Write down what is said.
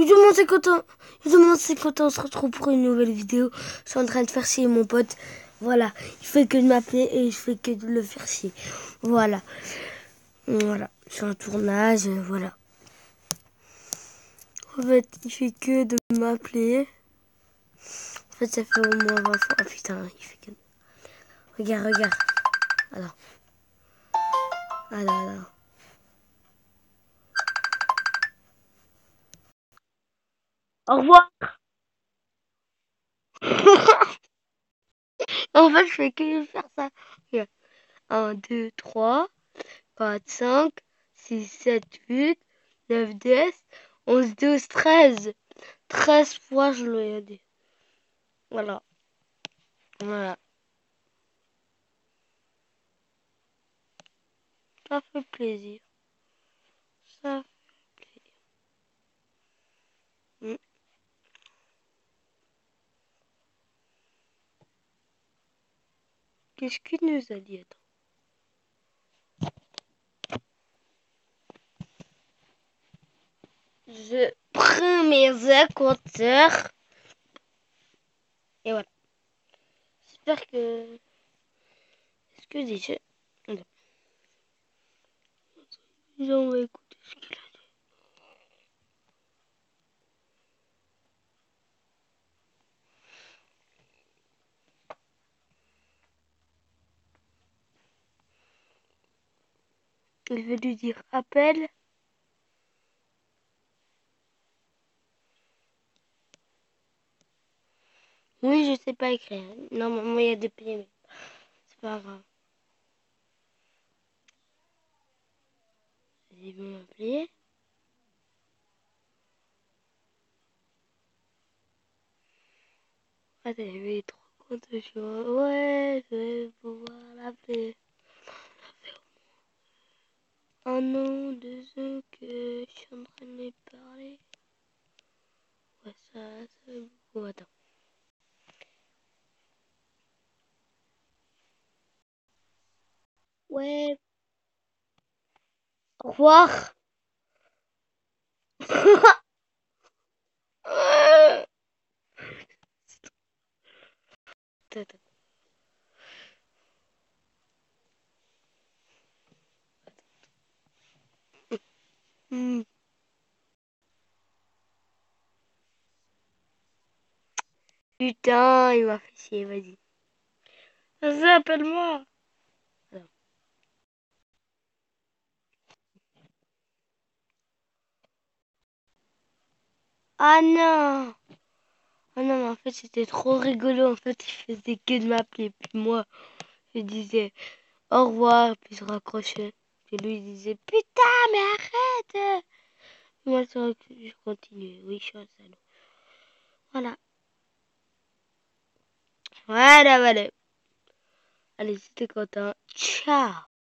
Justement, c'est quand on se retrouve pour une nouvelle vidéo. Je suis en train de faire chier mon pote. Voilà, il fait que de m'appeler et je fais que de le faire chier. Voilà. Voilà, je suis en tournage, voilà. En fait, il fait que de m'appeler. En fait, ça fait au moins 20 fois. Oh putain, il fait que... Regarde. Alors. Au revoir. En fait, je fais que faire ça. Regarde. 1, 2, 3, 4, 5, 6, 7, 8, 9, 10, 11, 12, 13. 13 fois, je l'ai dit. Voilà. Ça fait plaisir. Ça fait plaisir. Qu'est-ce qu'il nous a dit? Attends. Je prends mes écouteurs. Et voilà. J'espère que... Est-ce que déjà... Attends. On va écouter ce qu'il a dit. Il veut lui dire appel. Oui, je sais pas écrire. Normalement, il y a des PME. C'est pas grave. Ils vont m'appeler. Attends, il va être trop content. Ouais, je vais pouvoir l'appeler. Un nom de ce que je suis en train de lui parler. Ouais, ça va beaucoup. Attends. Ouais. Au revoir. Attends. Putain, il m'a fait chier, vas-y. Vas-y, appelle-moi. Ah non. Ah non, mais en fait, c'était trop rigolo. En fait, il faisait que de m'appeler. Puis moi, je disais au revoir, puis je raccrochais. Puis lui, il disait putain, mais arrête. Moi, je continuais. Oui, je suis un salaud. Voilà. Voilà. Allez, si t'es content. Ciao.